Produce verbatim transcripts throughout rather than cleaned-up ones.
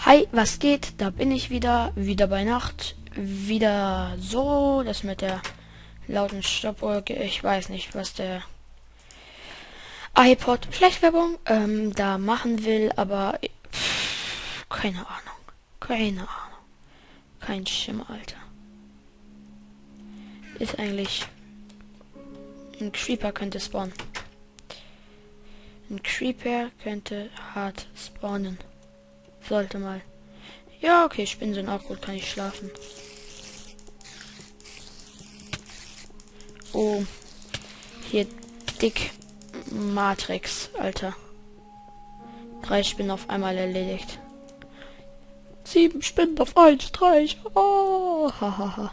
Hi, was geht? Da bin ich wieder, wieder bei Nacht, wieder so, das mit der lauten Stoppuhr, ich weiß nicht, was der iPod Schleichwerbung ähm, da machen will, aber pff, keine Ahnung, keine Ahnung, kein Schimmer, Alter. Ist eigentlich, ein Creeper könnte spawnen. Ein Creeper könnte hart spawnen. Sollte mal. Ja, okay, Spinnen sind auch gut, kann ich schlafen. Oh, hier dick Matrix, Alter. Drei Spinnen auf einmal erledigt. Sieben Spinnen auf einen Streich. Oh, hahaha.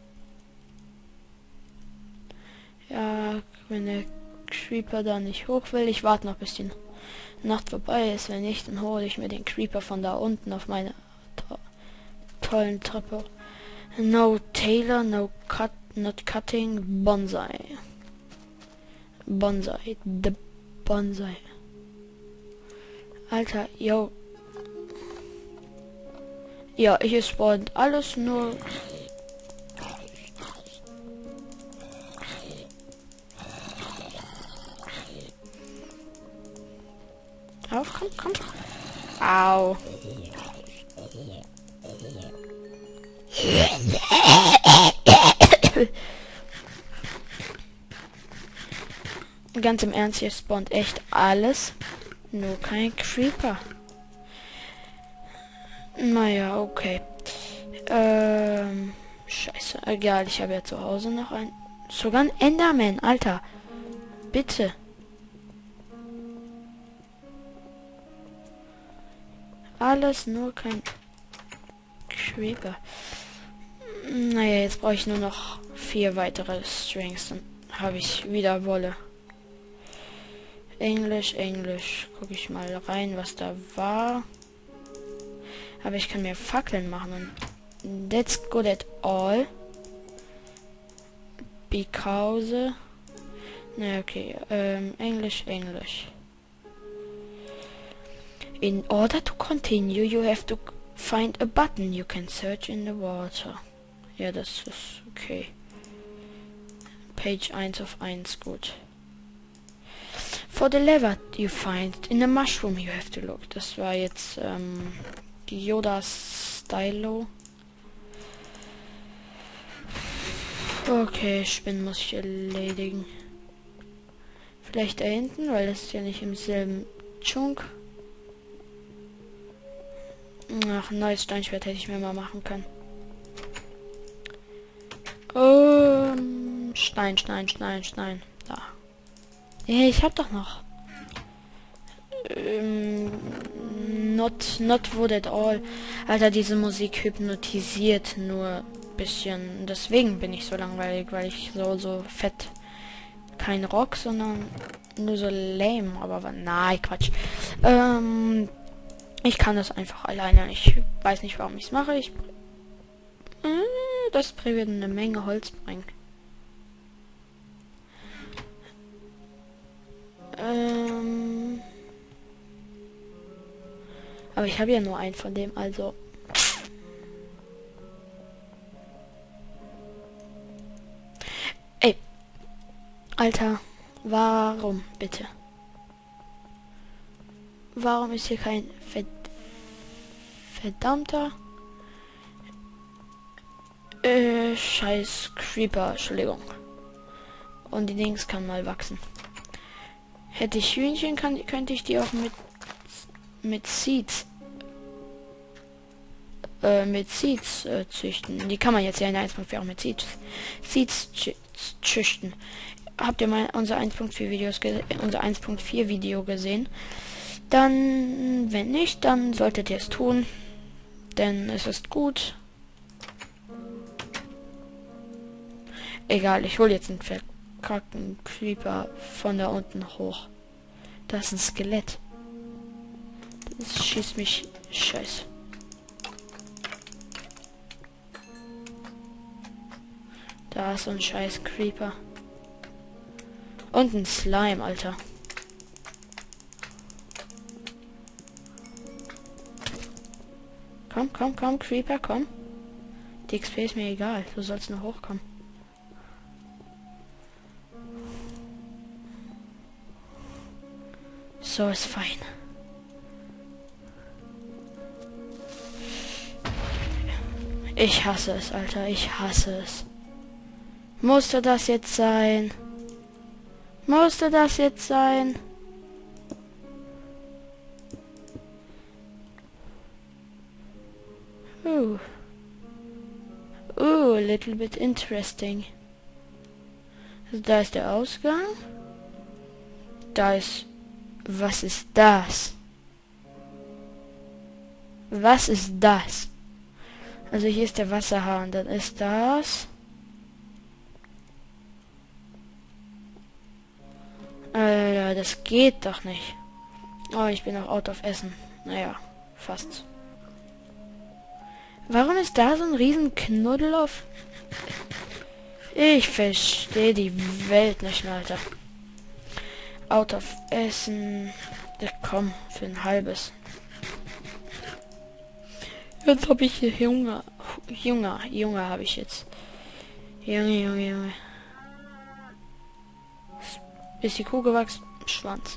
Ja, wenn der Creeper da nicht hoch will, ich warte noch bis die Nacht vorbei ist. Wenn nicht, dann hole ich mir den Creeper von da unten auf meine to tollen Treppe. No Tailor, no cut, not cutting, Bonsai. Bonsai, the Bonsai. Alter, yo. Ja, hier spawnt alles nur. Auf, komm, komm. Au. Ganz im Ernst, hier spawnt echt alles. Nur kein Creeper. Naja, okay. Ähm, scheiße. Egal, ich habe ja zu Hause noch ein... Sogar ein Enderman, Alter. Bitte. Alles nur kein Creeper. Naja, jetzt brauche ich nur noch vier weitere Strings. Dann habe ich wieder Wolle. Englisch, Englisch. Gucke ich mal rein, was da war. Aber ich kann mir Fackeln machen. Und that's good at all. Because. Na, okay. Ähm, Englisch, Englisch. In order to continue, you have to find a button. You can search in the water. Ja, das ist okay. Page eins auf eins, gut. For the lever you find in the mushroom, you have to look. Das war jetzt ähm, Yodas Stylo. Okay, Spinnen muss ich erledigen. Vielleicht da hinten, weil das ist ja nicht im selben Chunk. Ach, ein neues Steinschwert hätte ich mir mal machen können. Ähm, Stein, Stein, Stein, Stein. Da. Hey, ich hab doch noch. Ähm, not, not wood at all. Alter, diese Musik hypnotisiert nur ein bisschen. Deswegen bin ich so langweilig, weil ich so, so fett. Kein Rock, sondern nur so lame. Aber nein, Quatsch. Ähm, ich kann das einfach alleine. Ich weiß nicht, warum ich es mache. Ich, äh, das wird eine Menge Holz bringen. Ähm, aber ich habe ja nur einen von dem, also. Ey. Alter, warum bitte? Warum ist hier kein Verd verdammter äh, scheiß Creeper, Entschuldigung. Und die Dings kann mal wachsen. Hätte ich Hühnchen, kann, könnte ich die auch mit mit Seeds äh, mit Seeds äh, züchten. Die kann man jetzt ja in der eins Punkt vier auch mit Seeds Seeds züchten. Habt ihr mal unser eins Punkt vier Videos unser eins Punkt vier Video gesehen? Dann, wenn nicht, dann solltet ihr es tun, denn es ist gut. Egal, ich hole jetzt einen verkackten Creeper von da unten hoch. Das ist ein Skelett. Das schießt mich scheiße. Da ist so ein scheiß Creeper. Und ein Slime, Alter. Komm, komm, komm, Creeper, komm. Die X P ist mir egal. Du sollst nur hochkommen. So ist fein. Ich hasse es, Alter. Ich hasse es. Musste das jetzt sein? Musste das jetzt sein? Uh. Uh, a little bit interesting. Also da ist der Ausgang. Da ist... Was ist das? Was ist das? Also hier ist der Wasserhahn. Dann ist das... Alter, das geht doch nicht. Oh, ich bin auch out of Essen. Naja, fast. Warum ist da so ein riesen Knuddel auf? Ich verstehe die Welt nicht mehr, Alter. Out of Essen. Ja, komm, für ein halbes. Jetzt habe ich hier Hunger. Hunger, Junge habe ich jetzt. Junge, Junge, Junge. Ist die Kuh gewachsen? Schwanz.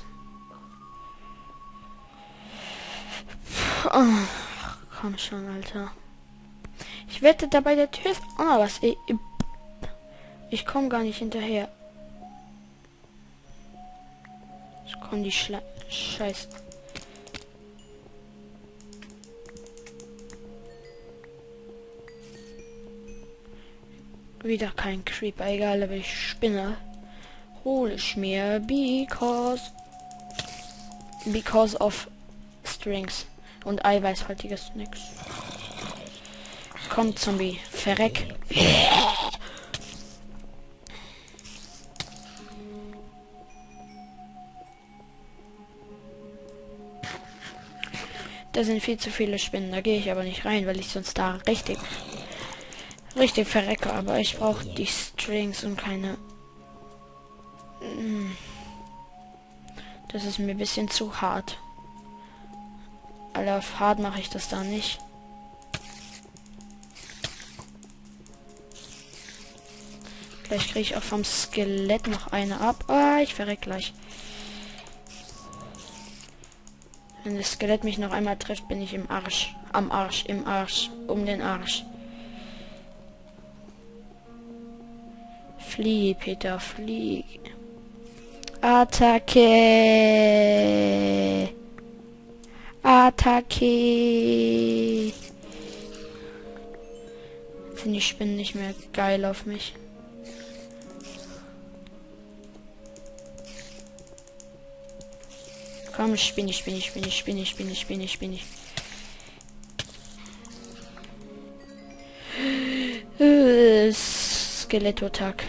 Oh, komm schon, Alter. Ich wette, da bei der Tür ist auch noch was. Ich, ich komme gar nicht hinterher. Ich komme die Schla Scheiße. Wieder kein Creeper, egal, aber ich spinne. Hole ich mir, because because of strings und eiweißhaltiges nix. Komm, Zombie, verreck. Da sind viel zu viele Spinnen, da gehe ich aber nicht rein, weil ich sonst da richtig richtig verrecke, aber ich brauche die Strings und keine. Das ist mir ein bisschen zu hart. Alter, auf hart mache ich das da nicht. Gleich kriege ich auch vom Skelett noch eine ab. Ah, ich verreck gleich. Wenn das Skelett mich noch einmal trifft, bin ich im Arsch. Am Arsch, im Arsch, um den Arsch. Flieh, Peter, flieh. Attacke. Attacke. Jetzt sind die Spinnen nicht mehr geil auf mich. Komm, spinne, spinne, spinne, spinne, spinne, spinne, spinne. Äh, Skelettotak.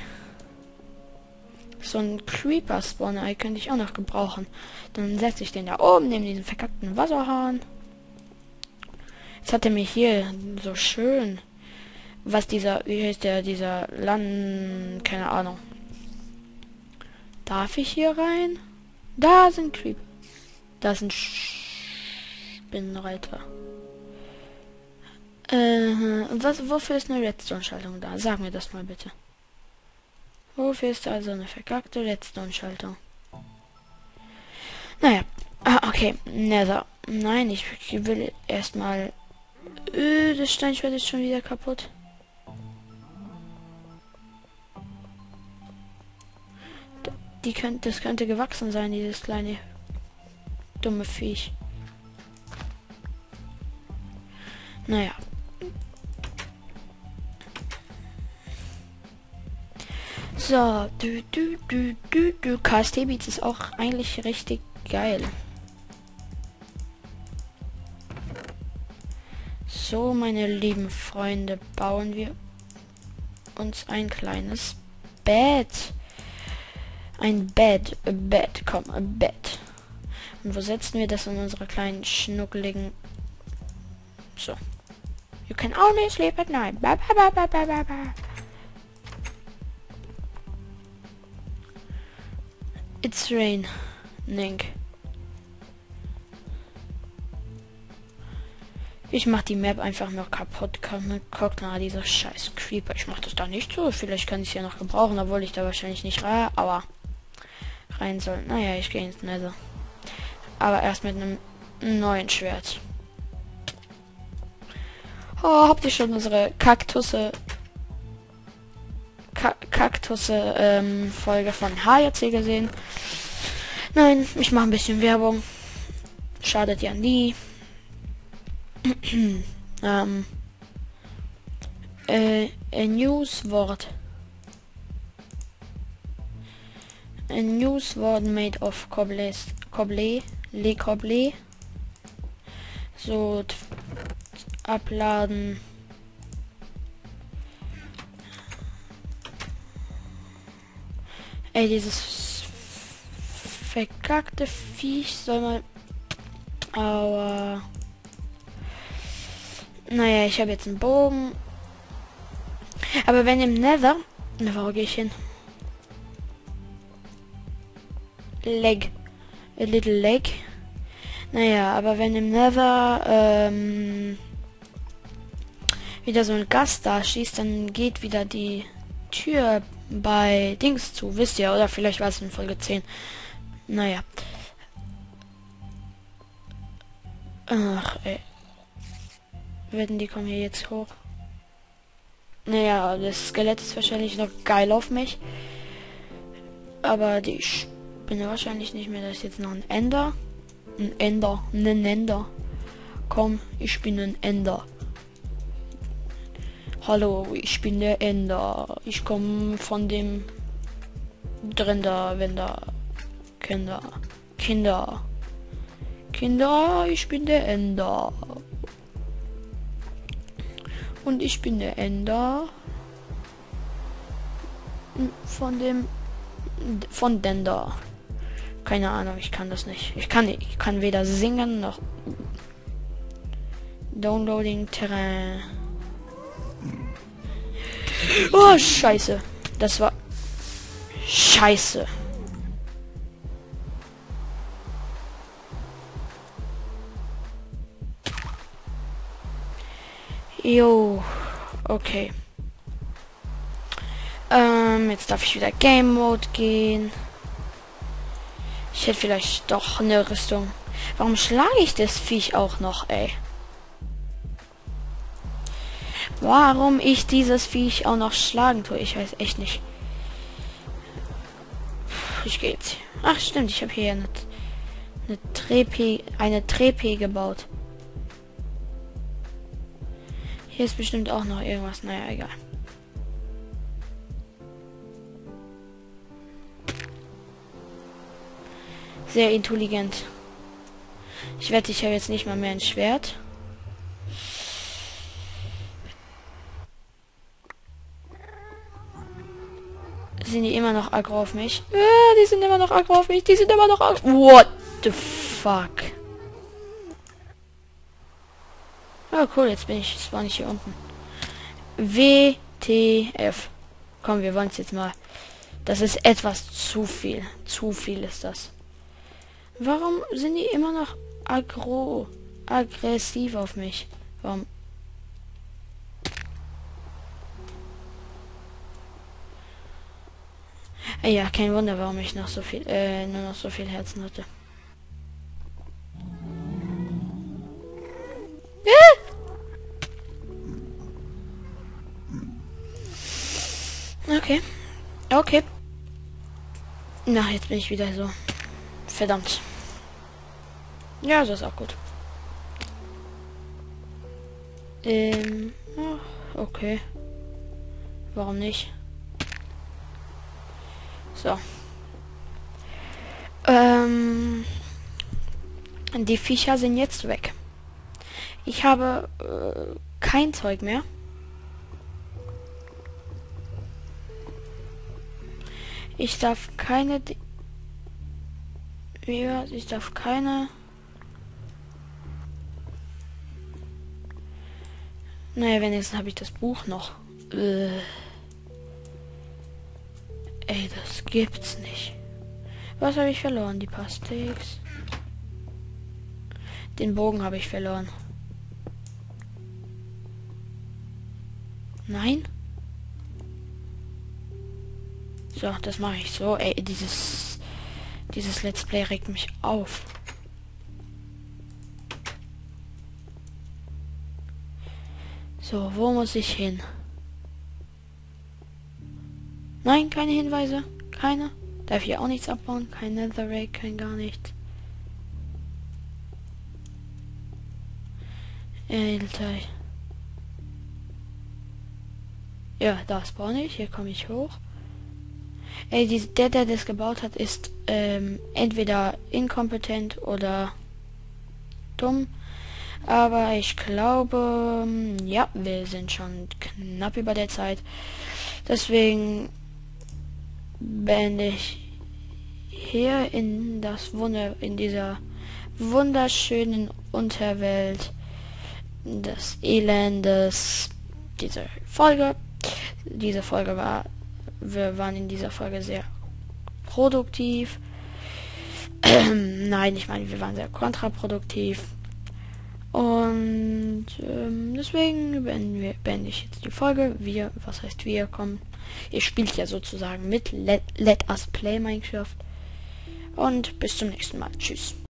So ein Creeper-Spawner könnte ich auch noch gebrauchen. Dann setze ich den da oben neben diesen verkackten Wasserhahn. Jetzt hat er mich hier so schön. Was dieser, wie heißt der, dieser Land, keine Ahnung. Darf ich hier rein? Da sind Creeper. Da sind Spinnenreiter. Äh, was, wofür ist eine Redstone-Schaltung da? Sag mir das mal bitte. Wofür ist also eine verkackte Redstone-Schaltung? Naja. Ah, okay. Nether. Nein, ich will erstmal. Äh, das Steinschwert ist schon wieder kaputt. Die könnte, das könnte gewachsen sein, dieses kleine dumme Viech. Naja. So, du, du, du, du, du. K S T Beats ist auch eigentlich richtig geil. So, meine lieben Freunde, bauen wir uns ein kleines Bett. Ein Bett, a Bett, komm, ein Bett. Und wo setzen wir das in unserer kleinen schnuckeligen... So. You can only sleep at night. Ba, ba, ba, ba, ba, ba, ba. It's raining. Ich mach die Map einfach noch kaputt. Guck nach dieser scheiß Creeper. Ich mach das da nicht so. Vielleicht kann ich es ja noch gebrauchen, obwohl ich da wahrscheinlich nicht rein, aber rein soll. Naja, ich gehe ins Nether. Aber erst mit einem neuen Schwert. Oh, habt ihr schon unsere Kaktusse Ka Kaktusse ähm, Folge von H J C gesehen? Nein, ich mache ein bisschen Werbung. Schadet ja nie. ähm, äh, a Newsword. A Newsword made of cobbles, cobble, le cobble. So, abladen. Ey, dieses verkackte Viech soll mal... Aber... Naja, ich habe jetzt einen Bogen. Aber wenn im Nether... Na, wo gehe ich hin? Leg. A little leg. Naja, aber wenn im Nether... Ähm, wieder so ein Gast da schießt, dann geht wieder die Tür bei Dings zu, wisst ihr, oder vielleicht war es in Folge zehn. Naja. Ach, ey. Wetten, die kommen hier jetzt hoch. Naja, das Skelett ist wahrscheinlich noch geil auf mich. Aber die Spinne wahrscheinlich nicht mehr. Da ist jetzt noch ein Ender. Ein Ender. Ein Ender. Komm, ich bin ein Ender. Hallo, ich bin der Ender. Ich komme von dem Drinder, wenn da Kinder. Kinder. Kinder, ich bin der Ender. Und ich bin der Ender von dem von Dender. Keine Ahnung, ich kann das nicht. Ich kann ich kann weder singen noch Downloading Terrain. Oh, scheiße. Das war scheiße. Jo, okay. Ähm, jetzt darf ich wieder Game Mode gehen. Ich hätte vielleicht doch eine Rüstung. Warum schlage ich das Viech auch noch, ey? Warum ich dieses Viech auch noch schlagen tue, ich weiß echt nicht. Ich gehe jetzt. Ach stimmt, ich habe hier eine, eine Treppe, eine Treppe gebaut. Hier ist bestimmt auch noch irgendwas. Naja, egal. Sehr intelligent. Ich wette, ich habe jetzt nicht mal mehr ein Schwert. Sind die immer noch aggro auf mich? Äh, die sind immer noch aggro auf mich. Die sind immer noch aggro. What the fuck? Oh cool, jetzt bin ich, spawn ich hier unten. W T F. Komm, wir wollen es jetzt mal. Das ist etwas zu viel. Zu viel ist das. Warum sind die immer noch aggro, aggressiv auf mich? Warum? Ja, kein Wunder, warum ich noch so viel, äh, nur noch so viel Herzen hatte. Okay. Okay. Na, jetzt bin ich wieder so. Verdammt. Ja, das ist auch gut. Ähm. Okay. Warum nicht? So. Ähm. Die Viecher sind jetzt weg. Ich habe äh, kein Zeug mehr. Ich darf keine... Ja, ich darf keine... Naja, wenigstens habe ich das Buch noch. Äh. Ey, das gibt's nicht. Was habe ich verloren? Die Passteaks. Den Bogen habe ich verloren. Nein? So, das mache ich so. Ey, dieses... Dieses Let's Play regt mich auf. So, wo muss ich hin? Nein, keine Hinweise. Keine. Darf hier auch nichts abbauen. Kein Netherrack, kein gar nichts. Alter. Ja, da spawn ich. Hier komme ich hoch. Ey, die, der, der das gebaut hat, ist ähm, entweder inkompetent oder dumm. Aber ich glaube, ja, wir sind schon knapp über der Zeit. Deswegen beende ich hier in das Wunder, in dieser wunderschönen Unterwelt des Elendes diese Folge. Diese Folge war, wir waren in dieser Folge sehr produktiv. Nein, ich meine, wir waren sehr kontraproduktiv. Und ähm, deswegen beenden wir, beende ich jetzt die Folge. Wir, was heißt wir, kommen. Ihr spielt ja sozusagen mit. Let, let us play Minecraft. Und bis zum nächsten Mal. Tschüss.